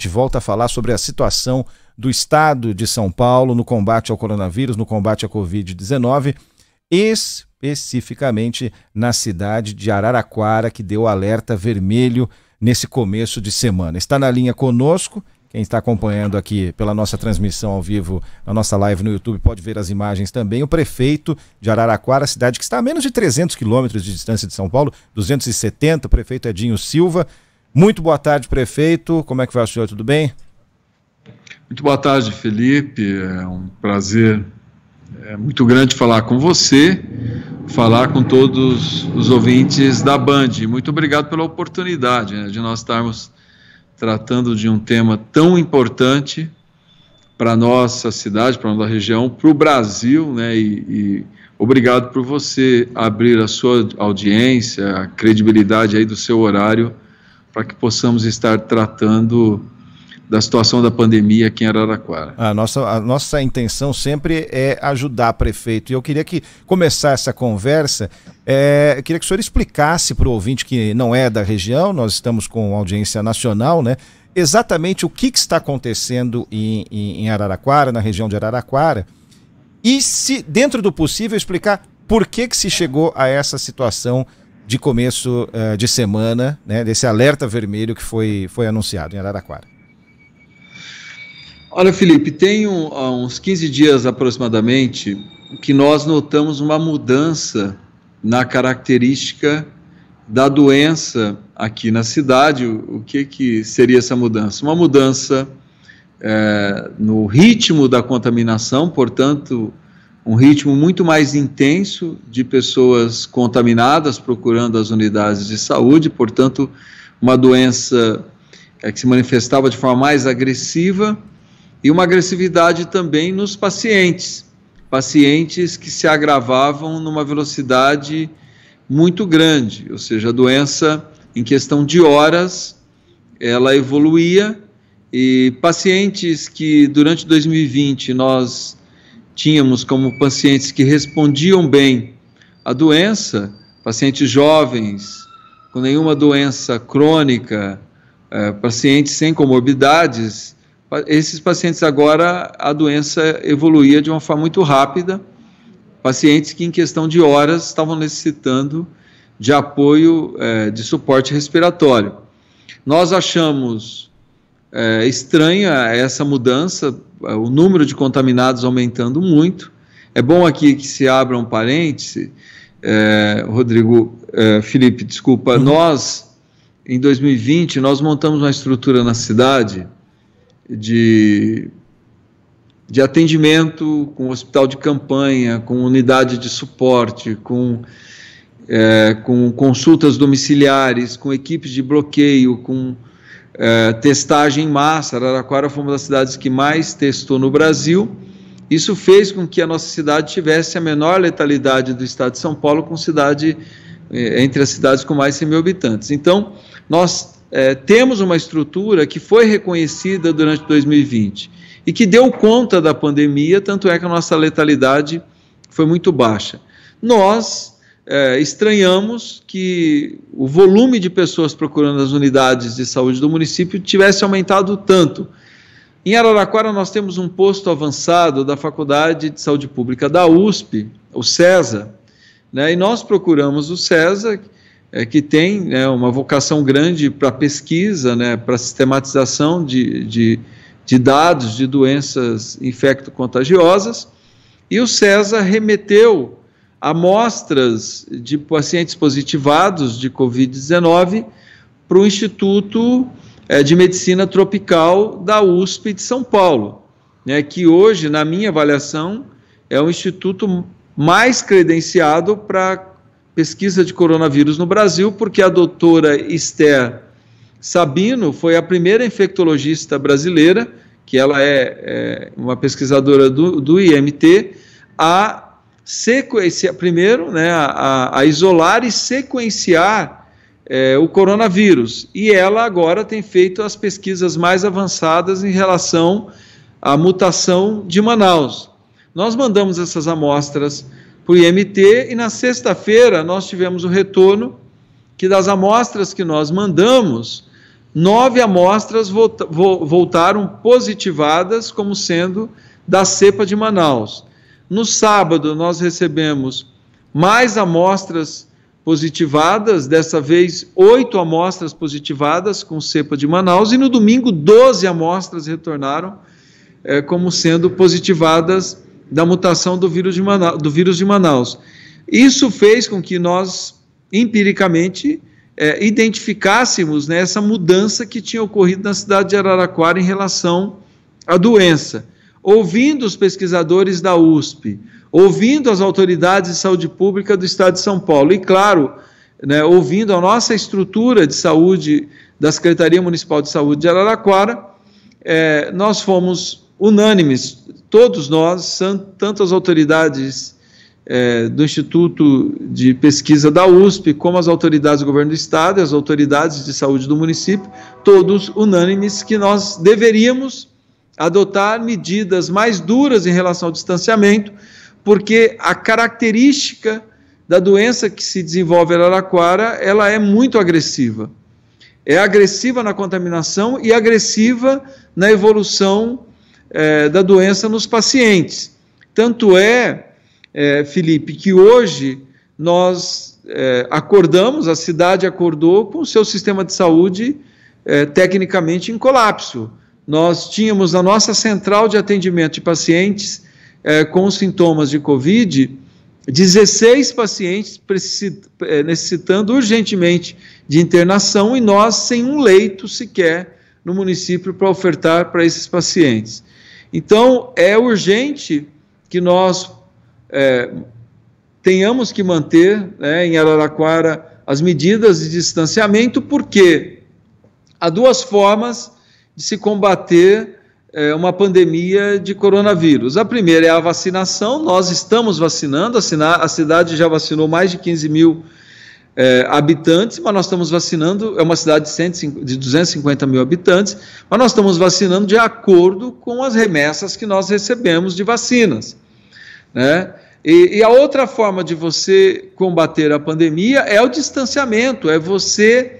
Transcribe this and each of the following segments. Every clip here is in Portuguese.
gente volta a falar sobre a situação do estado de São Paulo no combate ao coronavírus, no combate à Covid-19, especificamente na cidade de Araraquara, que deu alerta vermelho nesse começo de semana. Está na linha conosco. Quem está acompanhando aqui pela nossa transmissão ao vivo, na nossa live no YouTube, pode ver as imagens também. O prefeito de Araraquara, cidade que está a menos de 300 quilômetros de distância de São Paulo, 270, o prefeito Edinho Silva. Muito boa tarde, prefeito. Como é que vai o senhor? Tudo bem? Muito boa tarde, Felipe. É um prazer muito grande falar com você, falar com todos os ouvintes da Band. Muito obrigado pela oportunidade, de nós estarmos tratando de um tema tão importante para a nossa cidade, para a nossa região, para o Brasil, e obrigado por você abrir a sua audiência, a credibilidade aí do seu horário, para que possamos estar tratando da situação da pandemia aqui em Araraquara. A nossa intenção sempre é ajudar, prefeito. E eu queria começar essa conversa, eu queria que o senhor explicasse para o ouvinte que não é da região, nós estamos com audiência nacional, exatamente o que está acontecendo em Araraquara, na região de Araraquara, e, se dentro do possível, explicar por que se chegou a essa situação de começo de semana, desse alerta vermelho que foi anunciado em Araraquara. Olha, Felipe, tem uns 15 dias aproximadamente que nós notamos uma mudança na característica da doença aqui na cidade. O que seria essa mudança? Uma mudança no ritmo da contaminação, portanto, um ritmo muito mais intenso de pessoas contaminadas procurando as unidades de saúde, portanto, uma doença que se manifestava de forma mais agressiva, e uma agressividade também nos pacientes que se agravavam numa velocidade muito grande, ou seja, a doença em questão de horas, ela evoluía, e pacientes que durante 2020 nós tínhamos como pacientes que respondiam bem à doença, pacientes jovens, com nenhuma doença crônica, pacientes sem comorbidades, esses pacientes agora a doença evoluía de uma forma muito rápida, pacientes que em questão de horas estavam necessitando de apoio de suporte respiratório. Nós achamos estranha essa mudança, o número de contaminados aumentando muito. É bom aqui que se abra um parêntese, Felipe, desculpa, nós em 2020 nós montamos uma estrutura na cidade de atendimento, com hospital de campanha, com unidade de suporte, com consultas domiciliares, com equipes de bloqueio, com testagem em massa. Araraquara foi uma das cidades que mais testou no Brasil. Isso fez com que a nossa cidade tivesse a menor letalidade do estado de São Paulo, entre as cidades com mais de 100 mil habitantes. Então, nós temos uma estrutura que foi reconhecida durante 2020 e que deu conta da pandemia, tanto é que a nossa letalidade foi muito baixa. Nós estranhamos que o volume de pessoas procurando as unidades de saúde do município tivesse aumentado tanto. Em Araraquara nós temos um posto avançado da Faculdade de Saúde Pública da USP, o CESA, e nós procuramos o CESA, que tem uma vocação grande para pesquisa, para sistematização de dados de doenças infecto-contagiosas, e o CESA remeteu amostras de pacientes positivados de Covid-19 para o Instituto de Medicina Tropical da USP de São Paulo, que hoje, na minha avaliação, é o instituto mais credenciado para pesquisa de coronavírus no Brasil, porque a doutora Esther Sabino foi a primeira infectologista brasileira, que ela é uma pesquisadora do IMT, a sequenciar, primeiro, a isolar e sequenciar o coronavírus, e ela agora tem feito as pesquisas mais avançadas em relação à mutação de Manaus. Nós mandamos essas amostras para o IMT, e na sexta-feira nós tivemos o retorno que das amostras que nós mandamos, 9 amostras voltaram positivadas como sendo da cepa de Manaus. No sábado, nós recebemos mais amostras positivadas, dessa vez 8 amostras positivadas com cepa de Manaus, e no domingo 12 amostras retornaram como sendo positivadas da mutação do vírus de Manaus. Isso fez com que nós, empiricamente, identificássemos, né, essa mudança que tinha ocorrido na cidade de Araraquara em relação à doença. Ouvindo os pesquisadores da USP, ouvindo as autoridades de saúde pública do estado de São Paulo e, claro, né, ouvindo a nossa estrutura de saúde da Secretaria Municipal de Saúde de Araraquara, nós fomos unânimes, todos nós, tanto as autoridades do Instituto de Pesquisa da USP, como as autoridades do governo do estado e as autoridades de saúde do município, todos unânimes que nós deveríamos adotar medidas mais duras em relação ao distanciamento, porque a característica da doença que se desenvolve em Araraquara, ela é muito agressiva. É agressiva na contaminação e agressiva na evolução da doença nos pacientes. Tanto Felipe, que hoje nós acordamos, a cidade acordou com o seu sistema de saúde tecnicamente em colapso. Nós tínhamos na nossa central de atendimento de pacientes com sintomas de Covid, 16 pacientes necessitando urgentemente de internação e nós sem um leito sequer no município para ofertar para esses pacientes. Então, é urgente que nós tenhamos que manter, né, em Araraquara as medidas de distanciamento, porque há duas formas de se combater uma pandemia de coronavírus. A primeira é a vacinação, nós estamos vacinando, a cidade já vacinou mais de 15 mil habitantes, mas nós estamos vacinando, é uma cidade de 250 mil habitantes, mas nós estamos vacinando de acordo com as remessas que nós recebemos de vacinas, né? E a outra forma de você combater a pandemia é o distanciamento, é você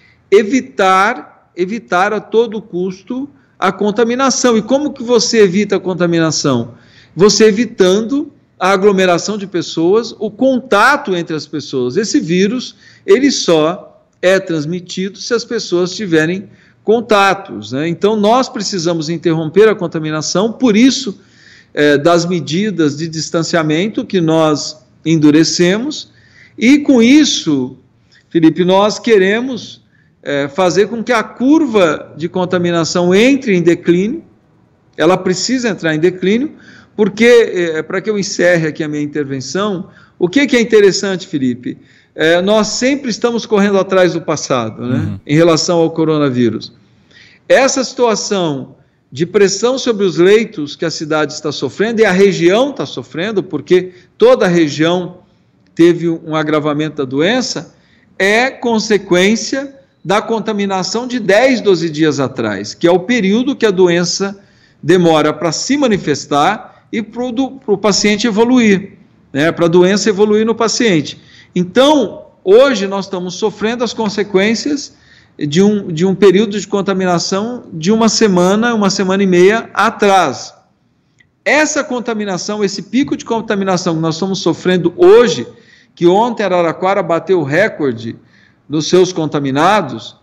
evitar a todo custo a contaminação. E como que você evita a contaminação? Você evitando a aglomeração de pessoas, o contato entre as pessoas. Esse vírus, ele só é transmitido se as pessoas tiverem contatos, né? Então, nós precisamos interromper a contaminação, por isso, das medidas de distanciamento que nós endurecemos, e com isso, Felipe, nós queremos fazer com que a curva de contaminação entre em declínio, ela precisa entrar em declínio, porque, para que eu encerre aqui a minha intervenção, o que é interessante, Felipe? Nós sempre estamos correndo atrás do passado, né, em relação ao coronavírus. Essa situação de pressão sobre os leitos que a cidade está sofrendo, e a região está sofrendo, porque toda a região teve um agravamento da doença, é consequência da contaminação de 10, 12 dias atrás, que é o período que a doença demora para se manifestar e para o paciente evoluir, né, para a doença evoluir no paciente. Então, hoje nós estamos sofrendo as consequências de um período de contaminação de uma semana e meia atrás. Essa contaminação, esse pico de contaminação que nós estamos sofrendo hoje, que ontem Araraquara bateu o recorde dos seus contaminados,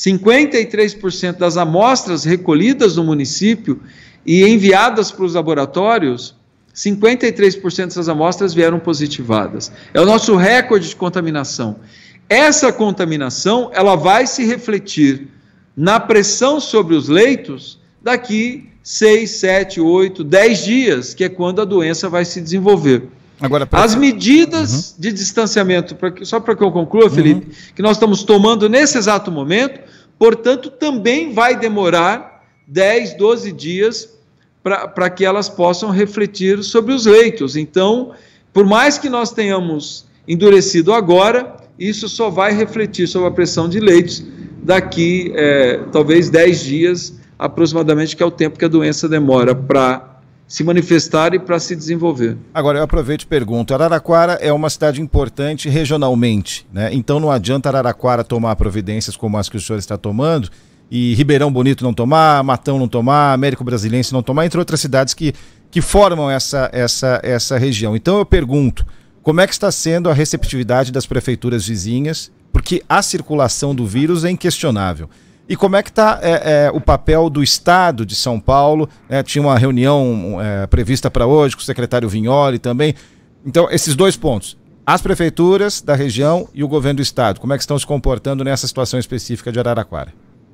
53% das amostras recolhidas no município e enviadas para os laboratórios, 53% dessas amostras vieram positivadas. É o nosso recorde de contaminação. Essa contaminação, ela vai se refletir na pressão sobre os leitos daqui 6, 7, 8, 10 dias, que é quando a doença vai se desenvolver. Agora, as medidas de distanciamento, só para que eu conclua, Felipe, que nós estamos tomando nesse exato momento, portanto, também vai demorar 10, 12 dias para que elas possam refletir sobre os leitos. Então, por mais que nós tenhamos endurecido agora, isso só vai refletir sobre a pressão de leitos daqui, talvez 10 dias, aproximadamente, que é o tempo que a doença demora para se manifestar e para se desenvolver. Agora, eu aproveito e pergunto, Araraquara é uma cidade importante regionalmente, né? Então não adianta Araraquara tomar providências como as que o senhor está tomando e Ribeirão Bonito não tomar, Matão não tomar, Américo Brasilense não tomar, entre outras cidades que formam essa região. Então eu pergunto, como é que está sendo a receptividade das prefeituras vizinhas, porque a circulação do vírus é inquestionável. E como é que está o papel do Estado de São Paulo? Tinha uma reunião prevista para hoje com o secretário Vignoli também. Então, esses dois pontos, as prefeituras da região e o governo do Estado, como é que estão se comportando nessa situação específica de Araraquara?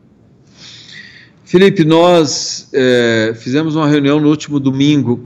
Felipe, nós fizemos uma reunião no último domingo,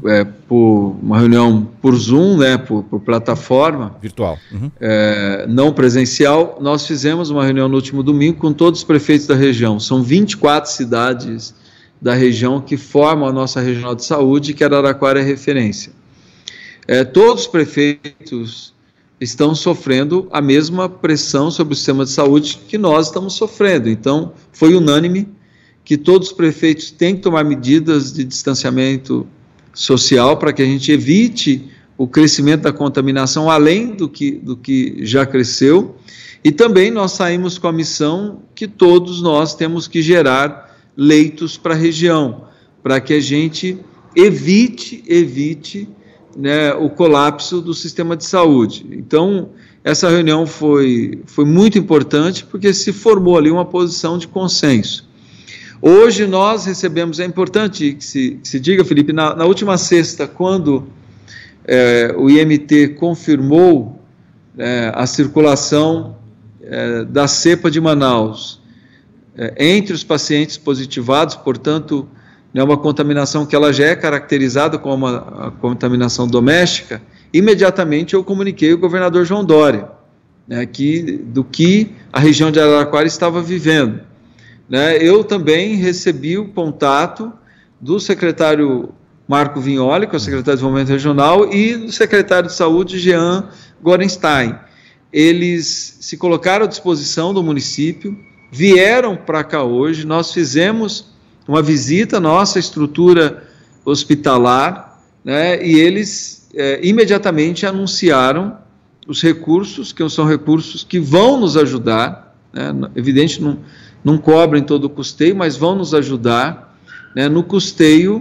uma reunião por Zoom, por plataforma. Virtual. Não presencial. Nós fizemos uma reunião no último domingo com todos os prefeitos da região. São 24 cidades da região que formam a nossa regional de saúde, que Araraquara é referência. Todos os prefeitos estão sofrendo a mesma pressão sobre o sistema de saúde que nós estamos sofrendo. Então, foi unânime que todos os prefeitos têm que tomar medidas de distanciamento social para que a gente evite o crescimento da contaminação além do que já cresceu. E também nós saímos com a missão que todos nós temos que gerar leitos para a região, para que a gente evite o colapso do sistema de saúde. Então, essa reunião foi muito importante porque se formou ali uma posição de consenso. Hoje nós recebemos, é importante que se diga, Felipe, na última sexta, quando o IMT confirmou a circulação da cepa de Manaus entre os pacientes positivados, portanto, uma contaminação que ela já é caracterizada como uma contaminação doméstica, imediatamente eu comuniquei ao governador João Dória, do que a região de Araraquara estava vivendo. Eu também recebi o contato do secretário Marco Vignoli, que é o secretário de Desenvolvimento Regional, e do secretário de Saúde, Jean Gorenstein. Eles se colocaram à disposição do município, vieram para cá hoje, nós fizemos uma visita à nossa estrutura hospitalar, e eles imediatamente anunciaram os recursos, que são recursos que vão nos ajudar, evidente, não cobrem todo o custeio, mas vão nos ajudar no custeio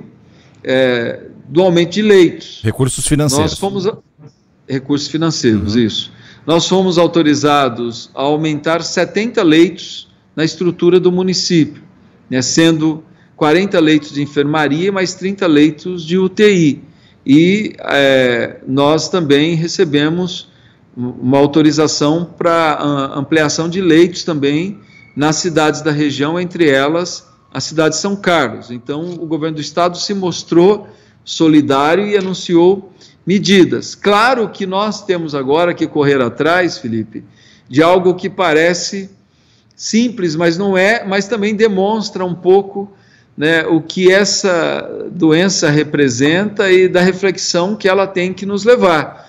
do aumento de leitos. Recursos financeiros. Recursos financeiros, isso. Nós fomos autorizados a aumentar 70 leitos na estrutura do município, sendo 40 leitos de enfermaria, mais 30 leitos de UTI. E nós também recebemos uma autorização para ampliação de leitos também nas cidades da região, entre elas a cidade de São Carlos. Então, o governo do estado se mostrou solidário e anunciou medidas. Claro que nós temos agora que correr atrás, Felipe, de algo que parece simples, mas não é, mas também demonstra um pouco o que essa doença representa e da reflexão que ela tem que nos levar.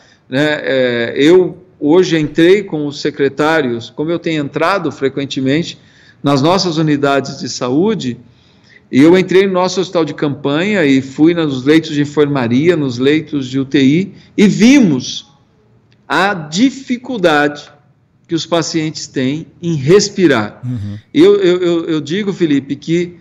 Eu hoje entrei com os secretários, como eu tenho entrado frequentemente nas nossas unidades de saúde, e eu entrei no nosso hospital de campanha e fui nos leitos de enfermaria, nos leitos de UTI, e vimos a dificuldade que os pacientes têm em respirar. Eu digo, Felipe, que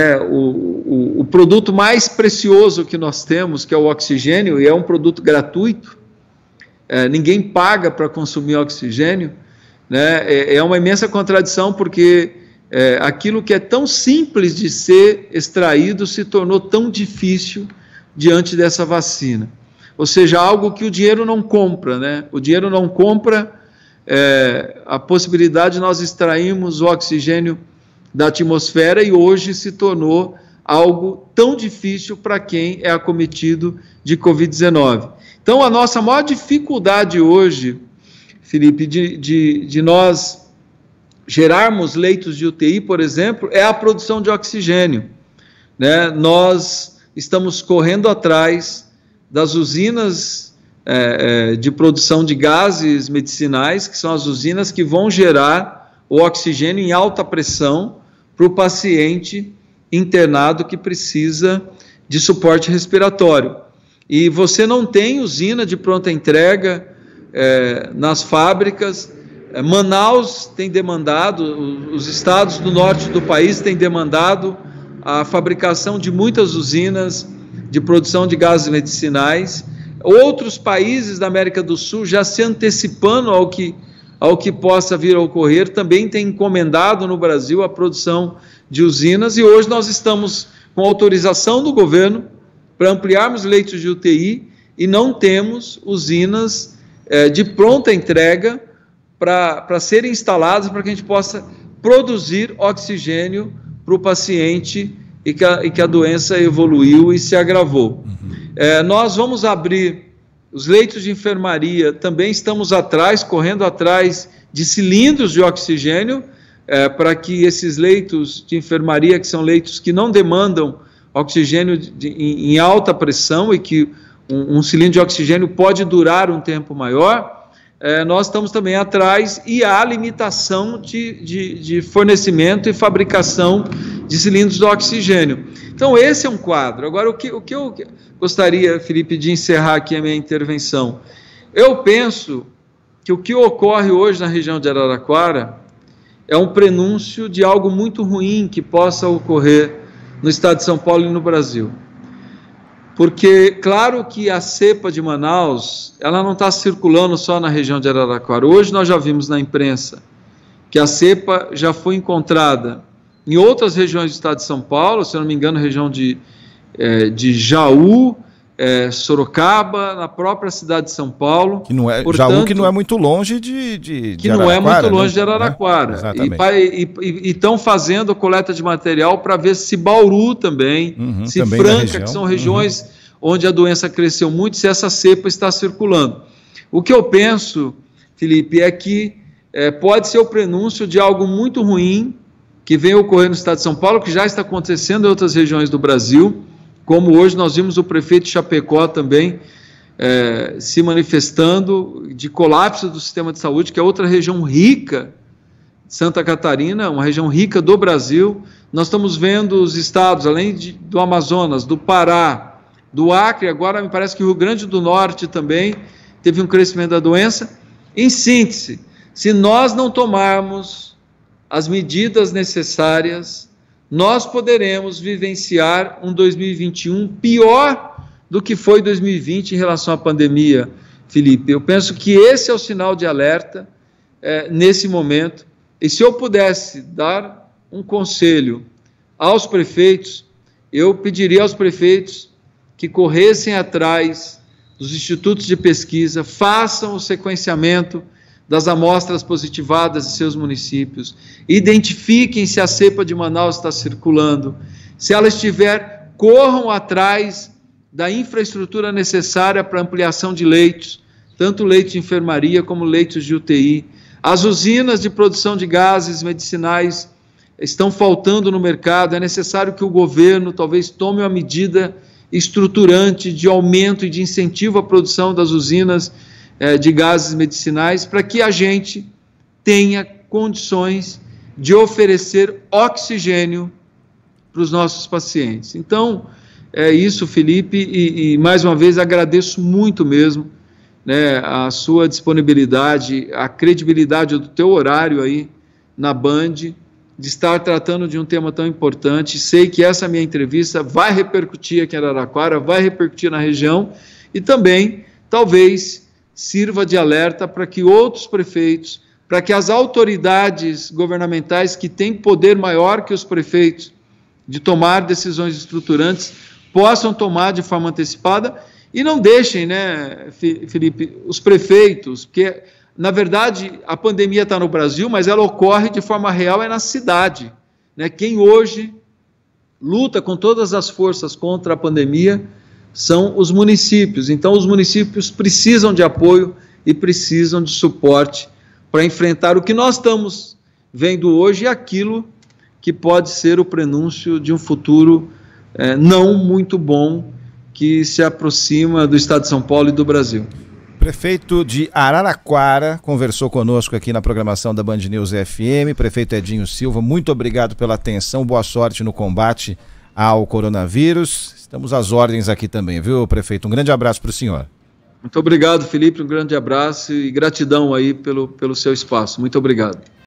o produto mais precioso que nós temos, que é o oxigênio, e é um produto gratuito, ninguém paga para consumir oxigênio, é uma imensa contradição, porque aquilo que é tão simples de ser extraído se tornou tão difícil diante dessa vacina. Ou seja, algo que o dinheiro não compra, O dinheiro não compra a possibilidade de nós extrairmos o oxigênio da atmosfera, e hoje se tornou algo tão difícil para quem é acometido de Covid-19. Então, a nossa maior dificuldade hoje, Felipe, de nós gerarmos leitos de UTI, por exemplo, é a produção de oxigênio. Nós estamos correndo atrás das usinas de produção de gases medicinais, que são as usinas que vão gerar o oxigênio em alta pressão para o paciente internado que precisa de suporte respiratório. E você não tem usina de pronta entrega nas fábricas, Manaus tem demandado, os estados do norte do país têm demandado a fabricação de muitas usinas de produção de gases medicinais. Outros países da América do Sul, já se antecipando ao que possa vir a ocorrer, também têm encomendado no Brasil a produção de usinas, e hoje nós estamos com autorização do governo para ampliarmos leitos de UTI e não temos usinas de pronta entrega para serem instaladas, para que a gente possa produzir oxigênio para o paciente e que a doença evoluiu e se agravou. Nós vamos abrir os leitos de enfermaria, também estamos correndo atrás de cilindros de oxigênio, para que esses leitos de enfermaria, que são leitos que não demandam oxigênio em alta pressão e que um cilindro de oxigênio pode durar um tempo maior, nós estamos também atrás, e há limitação de fornecimento e fabricação de cilindros de oxigênio. Então, esse é um quadro. Agora, o que eu gostaria, Felipe, de encerrar aqui a minha intervenção? Eu penso que o que ocorre hoje na região de Araraquara é um prenúncio de algo muito ruim que possa ocorrer no estado de São Paulo e no Brasil. Porque, claro que a cepa de Manaus, ela não está circulando só na região de Araraquara. Hoje nós já vimos na imprensa que a cepa já foi encontrada em outras regiões do estado de São Paulo, se eu não me engano, região de Jaú, Sorocaba, na própria cidade de São Paulo. Que não é, portanto, Jaú, que não é muito longe de que não é muito longe, né, de Araraquara. E estão fazendo coleta de material para ver se Bauru também, se também Franca, que são regiões onde a doença cresceu muito, se essa cepa está circulando. O que eu penso, Felipe, é que pode ser o prenúncio de algo muito ruim que vem ocorrer no estado de São Paulo, que já está acontecendo em outras regiões do Brasil, como hoje nós vimos o prefeito de Chapecó também se manifestando de colapso do sistema de saúde, que é outra região rica, Santa Catarina, uma região rica do Brasil. Nós estamos vendo os estados, além do Amazonas, do Pará, do Acre, agora me parece que o Rio Grande do Norte também teve um crescimento da doença. Em síntese, se nós não tomarmos as medidas necessárias, nós poderemos vivenciar um 2021 pior do que foi 2020 em relação à pandemia, Felipe. Eu penso que esse é o sinal de alerta nesse momento. E se eu pudesse dar um conselho aos prefeitos, eu pediria aos prefeitos que corressem atrás dos institutos de pesquisa, façam o sequenciamento das amostras positivadas de seus municípios, identifiquem se a cepa de Manaus está circulando, se ela estiver, corram atrás da infraestrutura necessária para ampliação de leitos, tanto leitos de enfermaria como leitos de UTI. As usinas de produção de gases medicinais estão faltando no mercado, é necessário que o governo talvez tome uma medida estruturante de aumento e de incentivo à produção das usinas de gases medicinais, para que a gente tenha condições de oferecer oxigênio para os nossos pacientes. Então, é isso, Felipe, e mais uma vez agradeço muito mesmo, né, a sua disponibilidade, a credibilidade do teu horário aí na Band, de estar tratando de um tema tão importante. Sei que essa minha entrevista vai repercutir aqui em Araraquara, vai repercutir na região e também, talvez, sirva de alerta para que outros prefeitos, para que as autoridades governamentais que têm poder maior que os prefeitos de tomar decisões estruturantes possam tomar de forma antecipada e não deixem, né, Felipe, os prefeitos, porque, na verdade, a pandemia está no Brasil, mas ela ocorre de forma real na cidade, né? Quem hoje luta com todas as forças contra a pandemia são os municípios. Então, os municípios precisam de apoio e precisam de suporte para enfrentar o que nós estamos vendo hoje e aquilo que pode ser o prenúncio de um futuro não muito bom que se aproxima do estado de São Paulo e do Brasil. Prefeito de Araraquara conversou conosco aqui na programação da Band News FM, prefeito Edinho Silva, muito obrigado pela atenção, boa sorte no combate ao coronavírus. Estamos às ordens aqui também, viu, prefeito? Um grande abraço para o senhor. Muito obrigado, Felipe, um grande abraço e gratidão aí pelo seu espaço. Muito obrigado.